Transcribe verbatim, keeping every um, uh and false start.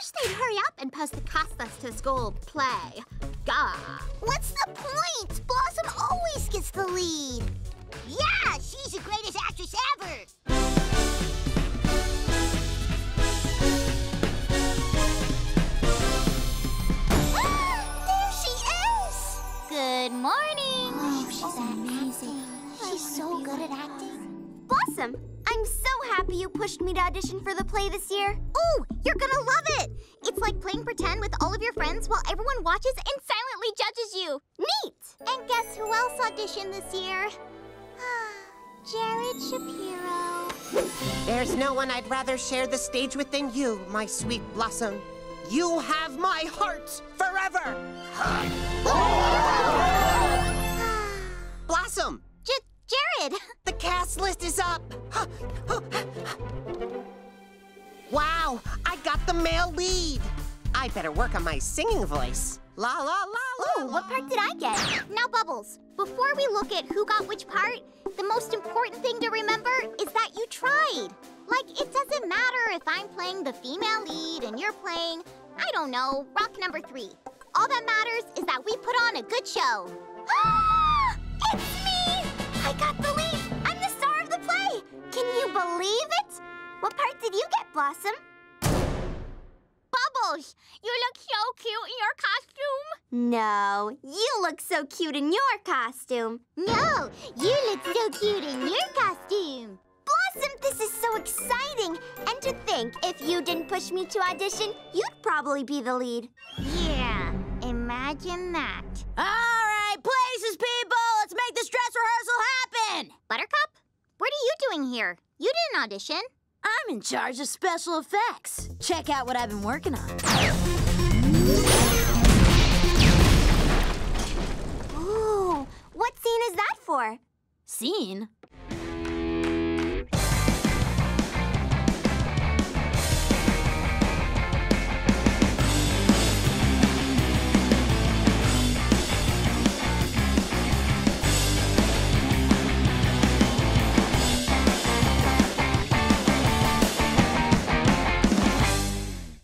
wish they'd hurry up and post the cast list to school play. Gah. What's the point? Blossom always gets the lead. Yeah, she's the greatest actress ever. There she is. Good morning. Oh, she's amazing. She's so good at acting. Blossom, I'm so happy you pushed me to audition for the play this year. Ooh, you're gonna love it. It's like playing pretend with all of your friends while everyone watches and silently judges you. Neat. And guess who else auditioned this year? Jared Shapiro. There's no one I'd rather share the stage with than you, my sweet Blossom. You have my heart forever. Blossom! J Jared! The cast list is up. Wow, I got the male lead. I better work on my singing voice. La la la la. Ooh, what part did I get? Now, Bubbles, before we look at who got which part, the most important thing to remember is that you tried. Like, it doesn't matter if I'm playing the female lead and you're playing, I don't know, rock number three. All that matters is that we put on a good show. It's me! I got the lead! I'm the star of the play! Can you believe it? What part did you get, Blossom? Bubbles, you look so cute in your costume. No, you look so cute in your costume. No, you look so cute in your costume. Blossom, this is so exciting. And to think, if you didn't push me to audition, you'd probably be the lead. Yeah, imagine that. All right, places, people. Let's make this dress rehearsal happen. Buttercup, what are you doing here? You didn't audition. I'm in charge of special effects. Check out what I've been working on. Ooh, what scene is that for? Scene?